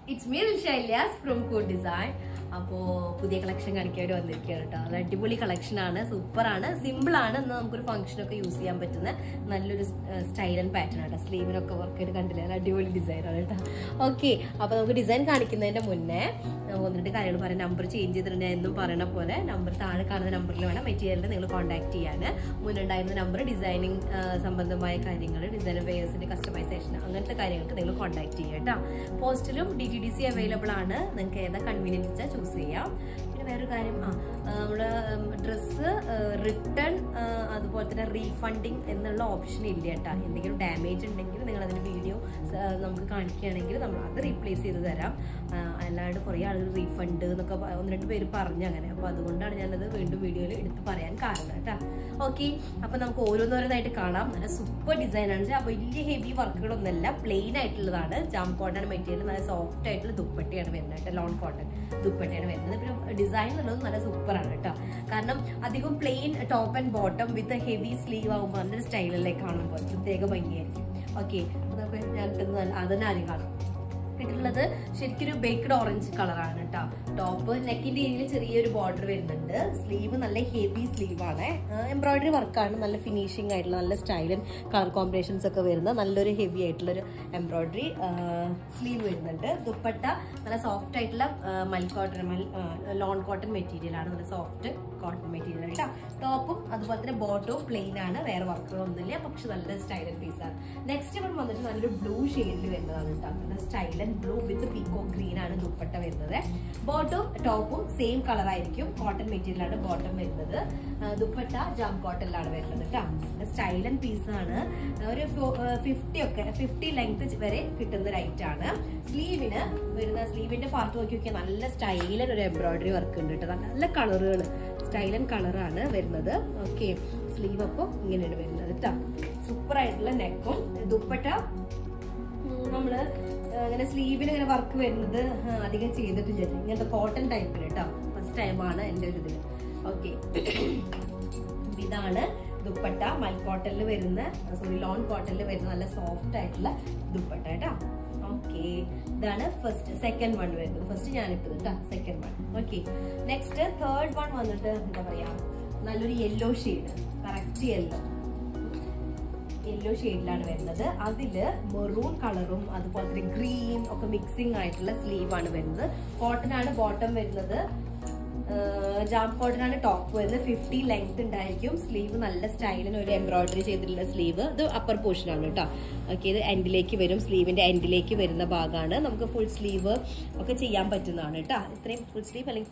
It's me, Rilsha Ilyas from Koodu. അപ്പോൾ പുതിയ collection കാണിക്കാൻ വന്നിരിക്കുകയാണ് കേട്ടോ. അത് അടിപൊളി കളക്ഷൻ ആണ്, സൂപ്പർ ആണ്, സിമ്പിൾ ആണ്, എന്നാൽ നമുക്കൊരു ഫംഗ്ഷനൊക്കെ യൂസ് ചെയ്യാൻ പറ്റുന്ന നല്ലൊരു സ്റ്റൈൽ ആൻഡ് പാറ്റേൺ ആണ്. സ്ലീവിനൊക്കെ വർക്ക് ചെയ്ത് കണ്ടില്ല, അടിപൊളി ഡിസൈൻ ആണ് കേട്ടോ. ഓക്കെ, അപ്പോൾ നമുക്ക് ഡിസൈൻ കാണിക്കുന്നതിന്റെ മുന്നേ ഒന്നിട്ട് കാര്യങ്ങൾ പറയാം. നമ്പർ ചേഞ്ച് ചെയ്തിട്ടുണ്ട് എന്നും പറയുന്ന പോലെ നമ്പർ താഴെ കാണുന്ന നമ്പറിൽ വേണം മെറ്റീരിയലിൽ നിങ്ങൾ കോൺടാക്ട് ചെയ്യാൻ. മുന്നുണ്ടായിരുന്ന നമ്പർ ഡിസൈനിങ് സംബന്ധമായ കാര്യങ്ങൾ, ഡിസൈൻ വെയേഴ്സിന്റെ കസ്റ്റമൈസേഷൻ അങ്ങനത്തെ കാര്യങ്ങൾക്ക് നിങ്ങൾ കോൺടാക്ട് ചെയ്യുക കേട്ടോ. പോസ്റ്റിലും DTDC അവൈലബിൾ ആണ്, നിങ്ങൾക്ക് ഏതാ കൺവീനിയൻറ്റ് വെച്ചാൽ ചൂസ് ചെയ്യാം. പിന്നെ വേറൊരു കാര്യം, നമ്മുടെ ഡ്രസ്സ് റിട്ടേൺ അതുപോലെ തന്നെ റീഫണ്ടിങ് എന്നുള്ള ഓപ്ഷൻ ഇല്ല കേട്ടോ. എന്തെങ്കിലും ഡാമേജ് ഉണ്ടെങ്കിൽ നിങ്ങൾ അതിന് വീഡിയോ നമുക്ക് കാണിക്കുകയാണെങ്കിൽ നമ്മൾ അത് റീപ്ലേസ് ചെയ്ത് തരാം. അല്ലാണ്ട് കുറേ ആളുകൾ റീഫണ്ട് എന്നൊക്കെ 1-2 പേര് പറഞ്ഞു അങ്ങനെ. അപ്പോൾ അതുകൊണ്ടാണ് ഞാനത് വീണ്ടും വീഡിയോയിൽ എടുത്ത് പറയാൻ കാരണം കേട്ടോ. ഓക്കെ, അപ്പോൾ നമുക്ക് ഓരോന്നോരോന്നായിട്ട് കാണാം. നല്ല സൂപ്പർ ഡിസൈനാണ്. അപ്പോൾ വലിയ ഹെവി വർക്കുകളൊന്നുമല്ല, പ്ലെയിൻ ആയിട്ടുള്ളതാണ്. ജാം കോട്ടൺ മെറ്റീരിയൽ, നല്ല സോഫ്റ്റ് ആയിട്ടുള്ള ദുപ്പട്ടയാണ് വരുന്നത് കേട്ടോ. ലോൺ കോട്ടൺ ദുപ്പട്ടയാണ് വരുന്നത്. പിന്നെ ഡിസൈൻ എന്നുള്ളത് നല്ല സൂപ്പറാണ് കേട്ടോ. കാരണം അധികം plain top and bottom with heavy sleeve ആകുമ്പോൾ നല്ലൊരു സ്റ്റൈലിലേക്ക് കാണുമ്പോൾ പ്രത്യേക ഭംഗിയായിരിക്കും. ഓക്കെ, നമുക്ക് ഞാൻ ഇട്ടത് അതന്നെ ആദ്യം കാണാം. ഇട്ടിട്ടുള്ളത് ശരിക്കൊരു ബേക്ക്ഡ് ഓറഞ്ച് കളറാണ് കേട്ടോ. ടോപ്പ് നെക്കിന്റെ ഏരിയയിൽ ചെറിയൊരു ബോർഡർ വരുന്നുണ്ട്. സ്ലീവ് നല്ല ഹെവി സ്ലീവാണ്, എംബ്രോയിഡറി വർക്കാണ്, നല്ല ഫിനിഷിംഗ് ആയിട്ടുള്ള നല്ല സ്റ്റൈലും കളർ കോമ്പിനേഷൻസ് ഒക്കെ വരുന്ന നല്ലൊരു ഹെവി ആയിട്ടുള്ളൊരു എംബ്രോയിഡറി സ്ലീവ് വരുന്നുണ്ട്. ദുപ്പട്ട നല്ല സോഫ്റ്റ് ആയിട്ടുള്ള ലോൺ കോട്ടൺ മെറ്റീരിയൽ ആണ്, നല്ല സോഫ്റ്റ് കോട്ടൺ മെറ്റീരിയൽ കേട്ടോ. ടോപ്പും അതുപോലെ തന്നെ ബോട്ടവും പ്ലെയിൻ ആണ്, വേറെ വർക്കുകളൊന്നുമില്ല, പക്ഷെ നല്ല സ്റ്റൈൽ ആൻഡ് പീസ് ആണ്. നെക്സ്റ്റ് വൺ വന്നിട്ട് നല്ലൊരു ബ്ലൂ ഷെയ്ഡിൽ വരുന്നതാണ് കേട്ടോ. നല്ല style and blue with peacock green ആണ് ദുപ്പട്ട വരുന്നത്. ബോട്ടും ടോപ്പും സെയിം കളർ ആയിരിക്കും, കോട്ടൺ മെറ്റീരിയൽ ആണ് ബോട്ടം വരുന്നത്. ദുപ്പട്ട ജാം കോട്ടണിലാണ് വരുന്നത് കേട്ടോ. സ്റ്റൈൽ ആൻഡ് പീസ് ആണ്. ഒരു 50 ലെങ്ത് വരെ കിട്ടുന്ന ഒരു ഐറ്റം ആണ്. സ്ലീവിന് വരുന്ന സ്ലീവിന്റെ പാർട്ട് നോക്കി നല്ല സ്റ്റൈലൻ ഒരു എംബ്രോയിഡറി വർക്ക് ഉണ്ട് കേട്ടോ. നല്ല കളറുകൾ, സ്റ്റൈൽ ആൻഡ് കളറാണ് വരുന്നത്. ഓക്കെ, സ്ലീവ് അപ്പം ഇങ്ങനെയാണ് വരുന്നത് കേട്ടോ. സൂപ്പർ ആയിട്ടുള്ള നെക്കും. ദുപ്പട്ട നമ്മള് അങ്ങനെ സ്ലീവിന് ഇങ്ങനെ വർക്ക് വരുന്നത് അധികം ചെയ്തിട്ടില്ല, ഇങ്ങനത്തെ കോട്ടൺ ടൈപ്പിൽ കേട്ടോ. ഫസ്റ്റ് ടൈമാണ് എൻ്റെ ഒരു ഇതിൽ. ഓക്കെ, ഇതാണ് ദുപ്പട്ട. മൽക്കോട്ടനിൽ വരുന്ന ലോൺ കോട്ടണിൽ വരുന്ന നല്ല സോഫ്റ്റ് ആയിട്ടുള്ള ദുപ്പട്ട കേട്ടോ. ഓക്കെ, ഇതാണ് സെക്കൻഡ് വൺ വരുന്നത്. ഫസ്റ്റ് ഞാനിട്ടത് കേട്ടോ, second one. Okay, next third one വന്നിട്ട് എന്താ പറയാ, നല്ലൊരു യെല്ലോ ഷെയ്ഡ്, കറക്റ്റ് യെല്ലോ ഷെയ്ഡിലാണ് വരുന്നത്. അതില് മെറൂൺ കളറും അതുപോലെ തന്നെ ഗ്രീൻ ഒക്കെ മിക്സിംഗ് ആയിട്ടുള്ള സ്ലീവ് ആണ് വരുന്നത്. കോട്ടൺ ആണ് ബോട്ടം വരുന്നത്, ജാം കോട്ടൺ ആണ് ടോപ്പ് വരുന്നത്. 50 ലെങ്ത് ഉണ്ടായിരിക്കും. സ്ലീവ് നല്ല സ്റ്റൈലിന് ഒരു എംബ്രോയിഡറി ചെയ്തിട്ടുള്ള സ്ലീവ്. ഇത് അപ്പർ പോർഷൻ ആണ് കേട്ടോ. ഓക്കെ, ഇത് എൻഡിലേക്ക് വരും, സ്ലീവിന്റെ എൻഡിലേക്ക് വരുന്ന ഭാഗമാണ്. നമുക്ക് ഫുൾ സ്ലീവ് ഒക്കെ ചെയ്യാൻ പറ്റുന്നതാണ് കേട്ടോ. ഇത്രയും ഫുൾ സ്ലീവ് അല്ലെങ്കിൽ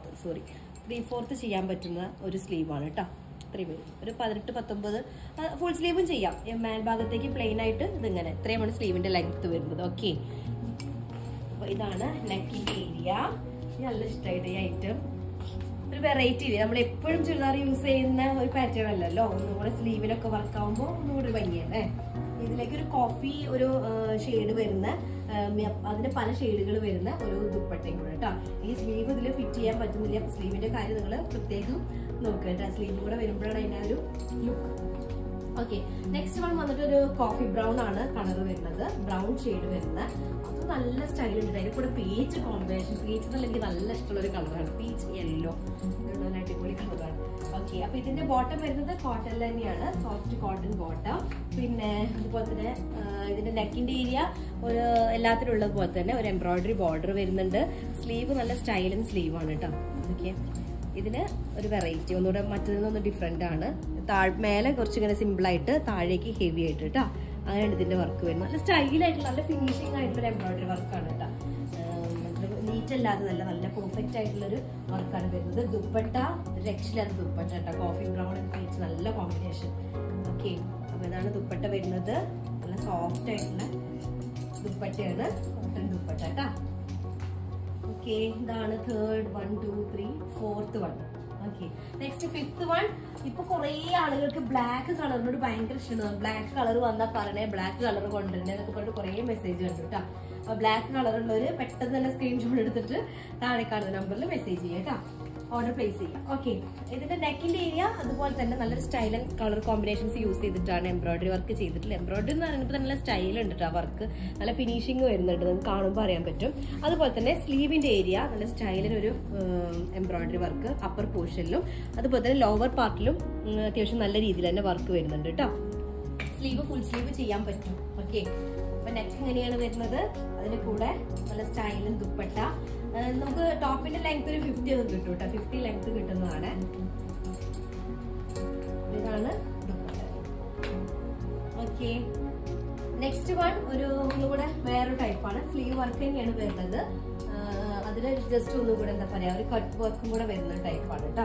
3/4 ചെയ്യാൻ പറ്റുന്ന ഒരു സ്ലീവാണ് കേട്ടോ. ഇത്രയും വരും, ഒരു 18-19 ഫുൾ സ്ലീവും ചെയ്യാം. മേൽഭാഗത്തേക്ക് പ്ലെയിൻ ആയിട്ട് ഇതിങ്ങനെ ഇത്രയുമാണ് സ്ലീവിന്റെ ലെങ്ത് വരുന്നത്. ഓക്കെ, അപ്പൊ ഇതാണ് നെക്കിന്റെ ഏരിയ. നല്ല ഇഷ്ടമായിട്ട് ഈ ഐറ്റം. ഒരു വെറൈറ്റി ഇല്ല, നമ്മൾ എപ്പോഴും ചുരിദാർ യൂസ് ചെയ്യുന്ന ഒരു പാറ്റേൺ അല്ലല്ലോ. ഒന്നും കൂടെ സ്ലീവിലൊക്കെ വർക്ക് ആകുമ്പോൾ ഒന്നും കൂടി ഭംഗിയല്ലേ. ഇതിലേക്ക് ഒരു കോഫി ഒരു ഷെയ്ഡ് വരുന്ന, അതിന് പല ഷെയ്ഡുകൾ വരുന്ന ഒരു ദുപ്പട്ടയും കൂടെ കേട്ടോ. ഈ സ്ലീവ് ഇതിൽ ഫിറ്റ് ചെയ്യാൻ പറ്റുന്നില്ല, സ്ലീവിന്റെ കാര്യം നിങ്ങൾ പ്രത്യേകം നോക്കുക കേട്ടോ. സ്ലീവ് കൂടെ വരുമ്പോഴാണ് അതിന്റെ ഒരു ലുക്ക്. ഓക്കെ, നെക്സ്റ്റ് വൺ വന്നിട്ട് ഒരു കോഫി ബ്രൗൺ ആണ് കളർ വരുന്നത്, ബ്രൗൺ ഷെയ്ഡ് വരുന്ന. അത് നല്ല സ്റ്റൈൽ ഉണ്ട്. അതിന്റെ കൂടെ പീച്ച് കോമ്പിനേഷൻ, പീച്ച് എന്നുള്ള എനിക്ക് നല്ല ഇഷ്ടമുള്ള ഒരു കളറാണ്, പീച്ച് യെല്ലോ, അടിപൊളി കളറാണ്. ഓക്കെ, അപ്പൊ ഇതിന്റെ ബോട്ടം വരുന്നത് കോട്ടൺ തന്നെയാണ്, സോഫ്റ്റ് കോട്ടൺ ബോട്ടം. പിന്നെ അതുപോലെ തന്നെ ഇതിന്റെ നെക്കിന്റെ ഏരിയ ഒരു എല്ലാത്തിനും ഉള്ളത് പോലെ തന്നെ ഒരു എംബ്രോയിഡറി ബോർഡർ വരുന്നുണ്ട്. സ്ലീവ് നല്ല സ്റ്റൈലൻ സ്ലീവ് ആണ് കേട്ടോ. ഓക്കെ, ഇതിന് ഒരു വെറൈറ്റി, ഒന്നുകൂടെ മറ്റൊന്ന് ഡിഫറെന്റ് ആണ്. മേലെ കുറച്ചിങ്ങനെ സിമ്പിൾ ആയിട്ട്, താഴേക്ക് ഹെവി ആയിട്ട് കേട്ടോ. അങ്ങനെയാണ് ഇതിന്റെ വർക്ക് വരുന്നത്. നല്ല സ്റ്റൈലായിട്ടുള്ള നല്ല ഫിനിഷിംഗ് ആയിട്ടുള്ള എംബ്രോയിഡറി വർക്കാണ് കേട്ടോ. നീറ്റ് അല്ലാതെ നല്ല പെർഫെക്റ്റ് ആയിട്ടുള്ളൊരു വർക്കാണ് വരുന്നത്. ദുപ്പട്ട രക്ഷയില്ലാത്ത ദുപ്പട്ട കേട്ടോ. കോഫി ബ്രൗൺ ആൻഡ് പീച്ച് നല്ല കോമ്പിനേഷൻ. ഓക്കെ, അപ്പൊ ഇതാണ് ദുപ്പട്ട വരുന്നത്. നല്ല സോഫ്റ്റ് ആയിട്ടുള്ള ദുപ്പട്ടയാണ്, കോട്ടൺ ദുപ്പട്ട കേട്ടോ. ഓക്കെ, ഇതാണ് third 1, 2, 3, fourth one. Okay, next fifth one. ഇപ്പൊ കുറെ ആളുകൾക്ക് ബ്ലാക്ക് കളറിനോട് ഭയങ്കര ഇഷ്ടമാണ്. ബ്ലാക്ക് കളർ വന്നാൽ പറയണേ, ബ്ലാക്ക് കളർ കൊണ്ടുവരണേ എന്നൊക്കെ പറഞ്ഞിട്ട് കുറെ മെസ്സേജ് കണ്ടു കേട്ടോ. അപ്പൊ ബ്ലാക്ക് കളറുള്ളവര് പെട്ടെന്ന് തന്നെ സ്ക്രീൻഷോട്ട് എടുത്തിട്ട് താഴെ കാണുന്ന നമ്പറിൽ മെസ്സേജ് ചെയ്യാം കേട്ടോ. ഓർഡർ പ്ലേസ് ചെയ്യാം. ഓക്കെ, ഇതിന്റെ നെക്കിന്റെ ഏരിയ അതുപോലെ തന്നെ നല്ലൊരു style and colour combinations use ചെയ്തിട്ടാണ് എംബ്രോയിഡറി വർക്ക് ചെയ്തിട്ടുള്ളത്. എംബ്രോയിഡറി എന്ന് പറയുമ്പോൾ നല്ല സ്റ്റൈൽ ഉണ്ട് കേട്ടോ, വർക്ക് നല്ല ഫിനിഷിങ് വരുന്നുണ്ട്, നമുക്ക് കാണുമ്പോൾ അറിയാൻ പറ്റും. അതുപോലെ തന്നെ സ്ലീവിന്റെ ഏരിയ നല്ല സ്റ്റൈലിനൊരു എംബ്രോയിഡറി വർക്ക് അപ്പർ പോർഷനിലും അതുപോലെ തന്നെ ലോവർ പാർട്ടിലും അത്യാവശ്യം നല്ല രീതിയിൽ തന്നെ വർക്ക് വരുന്നുണ്ട് കേട്ടോ. സ്ലീവ് ഫുൾ സ്ലീവ് ചെയ്യാൻ പറ്റും. ഓക്കെ, അപ്പൊ നെക്ക് ഇങ്ങനെയാണ് വരുന്നത്. അതിന്റെ കൂടെ നല്ല സ്റ്റൈലും ദുപ്പട്ട. നമുക്ക് ടോപ്പിന്റെ ലെങ്ത് ഒരു 50 ഒക്കെ കിട്ടും കേട്ടോ, 50 ലെങ്ത് കിട്ടുന്നതാണ്. ഇതാണ് ദുപ്പട്ട. ഓക്കെ, നെക്സ്റ്റ് വൺ ഒന്നുകൂടെ വേറൊരു ടൈപ്പാണ്. സ്ലീവ് വർക്ക് തന്നെയാണ് വരുന്നത്. അതിന് ജസ്റ്റ് ഒന്നുകൂടെ എന്താ പറയാ, ഒരു കട്ട് വർക്കും കൂടെ വരുന്ന ടൈപ്പാണ് കേട്ടോ.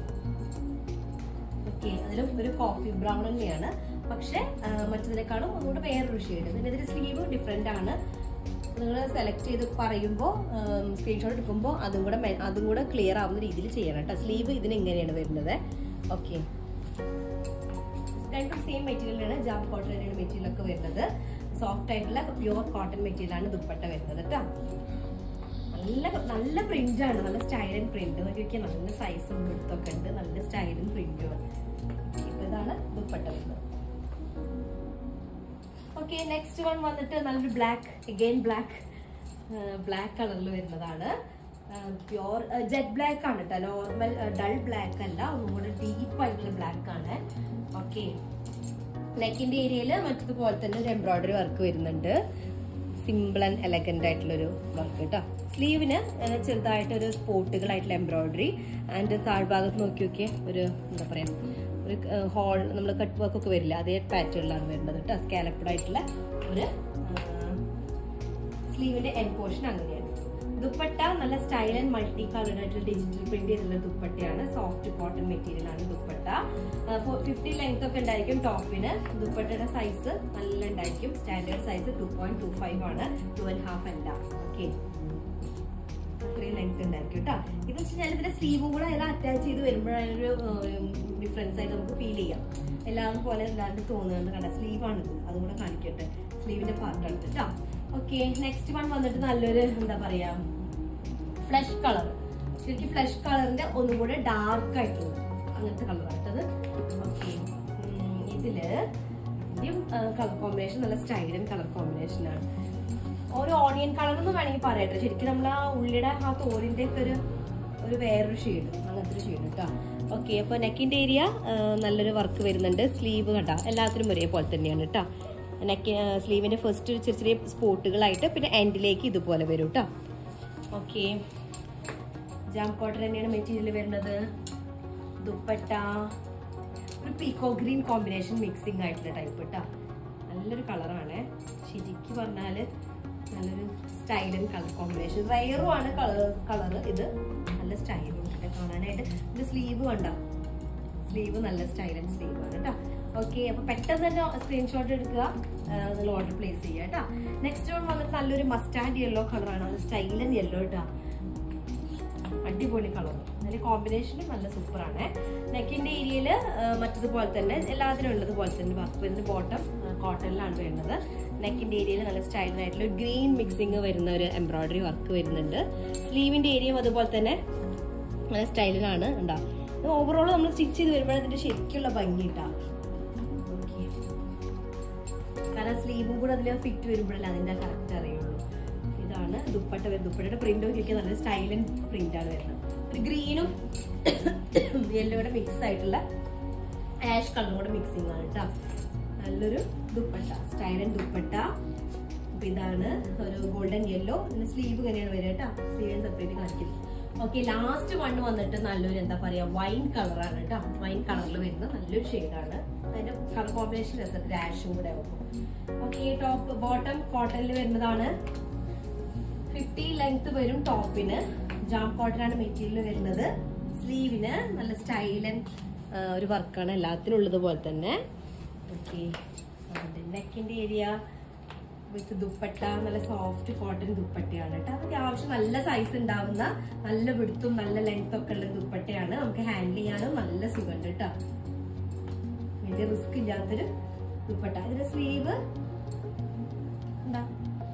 ഓക്കെ, അതിലും ഒരു കോഫി ബ്രൗൺ തന്നെയാണ്, പക്ഷെ മറ്റതിനേക്കാളും ഒന്നുകൂടെ വേറൊരു ഷെയ്ഡ്. പിന്നെ ഇതിന്റെ സ്ലീവ് ഡിഫറെന്റ് ആണ്. നിങ്ങൾ സെലക്ട് ചെയ്ത് പറയുമ്പോൾ സ്ക്രീൻഷോട്ട് എടുക്കുമ്പോൾ അതും കൂടെ ക്ലിയർ ആവുന്ന രീതിയിൽ ചെയ്യണം കേട്ടോ. സ്ലീവ് ഇതിന് ഇങ്ങനെയാണ് വരുന്നത്. ഓക്കെ, രണ്ടും സെയിം മെറ്റീരിയലാണ്, ജാം കോട്ടൺ തന്നെയാണ് മെറ്റീരിയൽ ഒക്കെ വരുന്നത്. സോഫ്റ്റ് ആയിട്ടുള്ള പ്യുവർ കോട്ടൺ മെറ്റീരിയൽ ആണ് ദുപ്പട്ട വരുന്നത് കേട്ടോ. നല്ല പ്രിന്റ് ആണ്, നല്ല സ്റ്റൈൽ ആൻഡ് പ്രിന്റ്. നോക്കിയൊക്കെ നല്ല സൈസും വിഡ്ത്തൊക്കെ ഉണ്ട്, നല്ല സ്റ്റൈലും പ്രിന്റും. ഇപ്പൊ ഇതാണ് ദുപ്പട്ട വരുന്നത്. ഓക്കെ, നെക്സ്റ്റ് വൺ വന്നിട്ട് നല്ലൊരു ബ്ലാക്ക്, അഗൈൻ ബ്ലാക്ക് കളറിൽ വരുന്നതാണ്. പ്യോർ ജെറ്റ് ബ്ലാക്ക് ആണ് കേട്ടോ, നോർമൽ ഡൾ ബ്ലാക്ക് അല്ല, ഒന്നുകൂടെ ഡീപ്പ് ആയിട്ടുള്ള ബ്ലാക്ക് ആണ്. ഓക്കെ, നെക്കിന്റെ ഏരിയയില് മറ്റതുപോലെ തന്നെ ഒരു എംബ്രോയിഡറി വർക്ക് വരുന്നുണ്ട്. സിമ്പിൾ ആൻഡ് എലഗന്റ് ആയിട്ടുള്ളൊരു വർക്ക് കേട്ടോ. സ്ലീവിന് ചെറുതായിട്ട് ഒരു സ്പോട്ടുകളായിട്ടുള്ള എംബ്രോയിഡറി ആൻഡ് താഴ്ഭാഗത്ത് നോക്കി ഒരു എന്താ പറയാ, ഒരു ഹോൾ നമ്മൾ കട്ട് വർക്ക് ഒക്കെ വരില്ല, അതേ പാറ്റേണിലാണ് വരുന്നത് കേട്ടോ. സ്കാലപ്ഡ് ആയിട്ടുള്ള ഒരു സ്ലീവിന്റെ എൻഡ് പോർഷൻ അങ്ങനെയാണ്. ദുപ്പട്ട നല്ല സ്റ്റൈൽ ആൻഡ് മൾട്ടി കളർഡ് ആയിട്ടുള്ള ഡിജിറ്റൽ പ്രിന്റ് ചെയ്തിട്ടുള്ള ദുപ്പട്ടയാണ്. സോഫ്റ്റ് കോട്ടൺ മെറ്റീരിയൽ ആണ് ദുപ്പട്ട. 50 ലെങ്ത് ഒക്കെ ഉണ്ടായിരിക്കും ടോപ്പിന്. ദുപ്പട്ടയുടെ സൈസ് നല്ല ഉണ്ടായിരിക്കും. സ്റ്റാൻഡേർഡ് സൈസ് 2.25 ആണ്, 2.5 അല്ല. ഓക്കെ, ഇത്രയും ലെങ്ത് ഉണ്ടായിരിക്കും കേട്ടോ. ഇത് വെച്ചാൽ ഇതിന്റെ സ്ലീവും കൂടെ അതിൽ അറ്റാച്ച് ചെയ്ത് വരുമ്പോഴൊരു ഡിഫറൻസ് ആയിട്ട് നമുക്ക് ഫീൽ ചെയ്യാം. എല്ലാവരും പോലെ എല്ലാവരും തോന്നുന്നത് കണ്ട സ്ലീവാണിത്, അതും കൂടെ കാണിക്കട്ടെ. സ്ലീവിന്റെ പാർട്ടാണ് കേട്ടോ. ഓക്കെ, നെക്സ്റ്റ് വൺ വന്നിട്ട് നല്ലൊരു എന്താ പറയാ, ഫ്ലഷ് കളർ. ശരിക്കും ഫ്ലഷ് കളറിന്റെ ഒന്നും കൂടെ ഡാർക്ക് ആയിട്ടുള്ളത് അങ്ങനത്തെ കളറായിട്ടത്. ഓക്കെ, ഇതില് കളർ കോമ്പിനേഷൻ നല്ല സ്റ്റൈലൻ കളർ കോമ്പിനേഷൻ ആണ്. ഒരു ഓണിയൻ കളർ എന്ന് വേണമെങ്കിൽ പറയട്ടെ. ശരിക്കും നമ്മൾ ആ ഉള്ളിയുടെ ആ തോലിന്റെ ഒക്കെ ഒരു വേറൊരു ഷെയ്ഡ്, അങ്ങനത്തെ ഒരു ഷെയ്ഡ് കേട്ടോ. ഓക്കെ, അപ്പൊ നെക്കിന്റെ ഏരിയ നല്ലൊരു വർക്ക് വരുന്നുണ്ട്. സ്ലീവ് കണ്ട എല്ലാത്തിനും ഒരേപോലെ തന്നെയാണ് കേട്ടോ. നെക്ക് സ്ലീവിന്റെ ഫസ്റ്റ് ചെറിയ ചെറിയ സ്പോട്ടുകളായിട്ട്, പിന്നെ എൻഡിലേക്ക് ഇതുപോലെ വരും കേട്ടോ. ഓക്കെ, ജാം കോട്ടൺ തന്നെയാണ് മെറ്റീരിയൽ വരുന്നത്. ദുപ്പട്ട ഒരു പീക്കോ ഗ്രീൻ കോമ്പിനേഷൻ മിക്സിംഗ് ആയിട്ടുള്ള ടൈപ്പ് കേട്ടോ. നല്ലൊരു കളറാണ്. ശരിക്കും പറഞ്ഞാല് നല്ലൊരു സ്റ്റൈലും കളർ കോമ്പിനേഷൻ. റയറും ആണ് കളർ. ഇത് നല്ല സ്റ്റൈലും ഉണ്ട് കാണാനായിട്ട്. ഇത് സ്ലീവ് കണ്ട, സ്ലീവ് നല്ല സ്റ്റൈലൻ സ്ലീവ് ആണ് കേട്ടോ. ഓക്കെ, അപ്പൊ പെട്ടെന്ന് തന്നെ സ്ക്രീൻഷോട്ട് എടുക്കുക, നിങ്ങൾ ഓർഡർ പ്ലേസ് ചെയ്യുക കേട്ടോ. നെക്സ്റ്റ് വൺ വന്നിട്ട് നല്ലൊരു മസ്റ്റാൻഡ് യെല്ലോ കളറാണ്, നല്ല സ്റ്റൈലൻ യെല്ലോ കേട്ടോ. അടിപൊളി കളർ, അതിന്റെ കോമ്പിനേഷനും നല്ല സൂപ്പറാണ്. നെക്കിന്റെ ഏരിയയില് മറ്റതുപോലെ തന്നെ എല്ലാത്തിനും ഉള്ളതുപോലെ തന്നെ വർക്ക് വരുന്നത്. ബോട്ടം കോട്ടണിലാണ് വരുന്നത്. നെക്കിന്റെ ഏരിയയിൽ നല്ല സ്റ്റൈലിനായിട്ടുള്ള ഗ്രീൻ മിക്സിങ് വരുന്ന ഒരു എംബ്രോയിഡറി വർക്ക് വരുന്നുണ്ട്. സ്ലീവിന്റെ ഏരിയയും അതുപോലെ തന്നെ നല്ല സ്റ്റൈലിലാണ് ഉണ്ടാവും. ഓവറോൾ നമ്മൾ സ്റ്റിച്ച് ചെയ്ത് വരുമ്പോൾ അതിന്റെ ശരിക്കുള്ള ഭംഗി ഉണ്ടാവും. കാരണം സ്ലീവും കൂടെ അതിൽ ഫിറ്റ് വരുമ്പോഴല്ലേ അതിന്റെ കറക്റ്റ് അറിയുള്ളൂ. ഇതാണ് ദുപ്പട്ട. ദുപ്പട്ടയുടെ പ്രിന്റ് ഒക്കെ നല്ല സ്റ്റൈലൻ പ്രിന്റ് ആണ് വരുന്നത്. ഒരു ഗ്രീനും യെല്ലോയുടെ മിക്സ് ആയിട്ടുള്ള ആഷ് കളറും കൂടെ മിക്സിംഗ് ആണ് കേട്ടോ. നല്ലൊരു ദുപ്പട്ട, സ്റ്റൈലൻ ദുപ്പട്ട. അപ്പൊ ഇതാണ് ഒരു ഗോൾഡൻ യെല്ലോ. ഇതിന്റെ സ്ലീവ് ഇങ്ങനെയാണ് വരിക കേട്ടോ. സ്ലീവ് സെപ്പറേറ്റ് കാണിക്കുന്നത്. ഓക്കെ, ലാസ്റ്റ് വൺ വന്നിട്ട് നല്ലൊരു എന്താ പറയാ, വൈൻ കളറാണ് കേട്ടോ. വൈൻ കളറിൽ വരുന്ന നല്ലൊരു ഷെയ്ഡാണ്. അതിന്റെ കളർ കോമ്പിനേഷൻ രസത്തിൽ ആഷും കൂടെ ആവും. ഓക്കെ, ടോപ്പ് ബോട്ടം കോട്ടണിൽ വരുന്നതാണ്. 50 ലെങ്ത് വരും ടോപ്പിന്. ജാം കോട്ടൺ ആണ് മെറ്റീരിയൽ വരുന്നത്. സ്ലീവിന് നല്ല സ്റ്റൈലൻ ഒരു വർക്കാണ് എല്ലാത്തിനും ഉള്ളതുപോലെ തന്നെ. ഓക്കെ, നെക്കിന്റെ ഏരിയ വിത്ത് ദുപ്പട്ട നല്ല സോഫ്റ്റ് കോട്ടൺ ദുപ്പട്ടയാണ് കേട്ടോ. അത്യാവശ്യം നല്ല സൈസ് ഉണ്ടാവുന്ന, നല്ല വിടുത്തും നല്ല ലെങ്ത് ഒക്കെ ഉള്ള ദുപ്പട്ടയാണ്. നമുക്ക് ഹാൻഡിൽ ചെയ്യാനും നല്ല സുഖമുണ്ട് കേട്ടോ. വലിയ റിസ്ക് ഇല്ലാത്തൊരു ദുപ്പട്ട. ഇതിന്റെ സ്ലീവ് എന്താ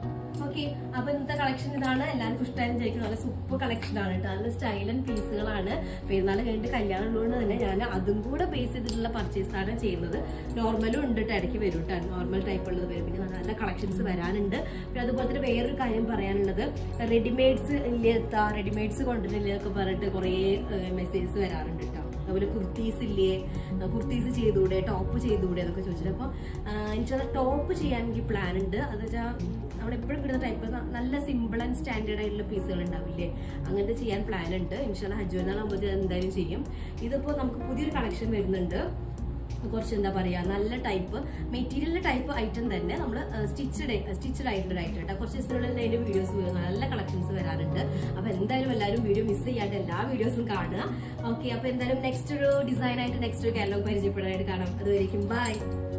ഓക്കെ, അപ്പൊ ഇന്നത്തെ കളക്ഷൻ ഇതാണ്. എല്ലാവർക്കും ഇഷ്ടമായെന്ന് വിചാരിക്കും. നല്ല സൂപ്പർ കളക്ഷൻ ആണ് കേട്ടോ. നല്ല സ്റ്റൈലൻ പീസുകളാണ്. പെരുന്നാൾ കഴിഞ്ഞിട്ട് കല്യാണം ഉള്ളതുകൊണ്ട് തന്നെ ഞാൻ അതും കൂടെ ബേസ് ചെയ്തിട്ടുള്ള പർച്ചേസ് ആണ് ചെയ്യുന്നത്. നോർമലും ഉണ്ട് കേട്ടോ, ഇടയ്ക്ക് വരും കേട്ടോ. നോർമൽ ടൈപ്പ് ഉള്ളത് വരും. പിന്നെ നല്ല കളക്ഷൻസ് വരാനുണ്ട്. പിന്നെ അതുപോലെ തന്നെ വേറൊരു കാര്യം പറയാനുള്ളത്, റെഡിമെയ്ഡ്സ് ഇല്ലെത്താ, റെഡിമെയ്ഡ്സ് കൊണ്ടുവരില്ല എന്നൊക്കെ പറഞ്ഞിട്ട് കുറേ മെസ്സേജസ് വരാറുണ്ട് കേട്ടോ. അതുപോലെ കുർത്തീസ് ഇല്ലേ, കുർത്തീസ് ചെയ്തുകൂടെ, ടോപ്പ് ചെയ്തുകൂടെ എന്നൊക്കെ ചോദിച്ചിട്ട്. അപ്പോൾ എനിക്കത് ടോപ്പ് ചെയ്യാൻ എനിക്ക് പ്ലാൻ ഉണ്ട്. അത് വെച്ചാൽ നമ്മളെപ്പോഴും കിട്ടുന്ന ടൈപ്പ് നല്ല സിമ്പിൾ ആൻഡ് സ്റ്റാൻഡേർഡ് ആയിട്ടുള്ള പീസുകൾ ഉണ്ടാവില്ലേ, അങ്ങനത്തെ ചെയ്യാൻ പ്ലാൻ ഉണ്ട്. ഇൻഷാല്ലാ ഹജ്ജ് പെരുന്നാളാകുമ്പോൾ എന്തായാലും ചെയ്യും. ഇതിപ്പോൾ നമുക്ക് പുതിയൊരു കളക്ഷൻ വരുന്നുണ്ട്. കുറച്ച് എന്താ പറയുക, നല്ല ടൈപ്പ് മെറ്റീരിയലിന്റെ ടൈപ്പ് ഐറ്റം തന്നെ നമ്മൾ സ്റ്റിച്ചഡ് ആയിട്ടുള്ള ഐറ്റം കേട്ടോ. കുറച്ച് ദിവസത്തിനുള്ളിൽ അതിന്റെ വീഡിയോസ് വരുന്നു, നല്ല കളക്ഷൻസ് വരാറുണ്ട്. അപ്പൊ എന്തായാലും എല്ലാവരും വീഡിയോ മിസ് ചെയ്യാണ്ട് എല്ലാ വീഡിയോസും കാണുക. ഓക്കെ, അപ്പൊ എന്തായാലും നെക്സ്റ്റ് ഒരു ഡിസൈൻ ആയിട്ട് നെക്സ്റ്റ് ഒരു കാറ്റലോഗ് പരിചയപ്പെടാനായിട്ട് കാണാം. അതുവരെയും ബൈ.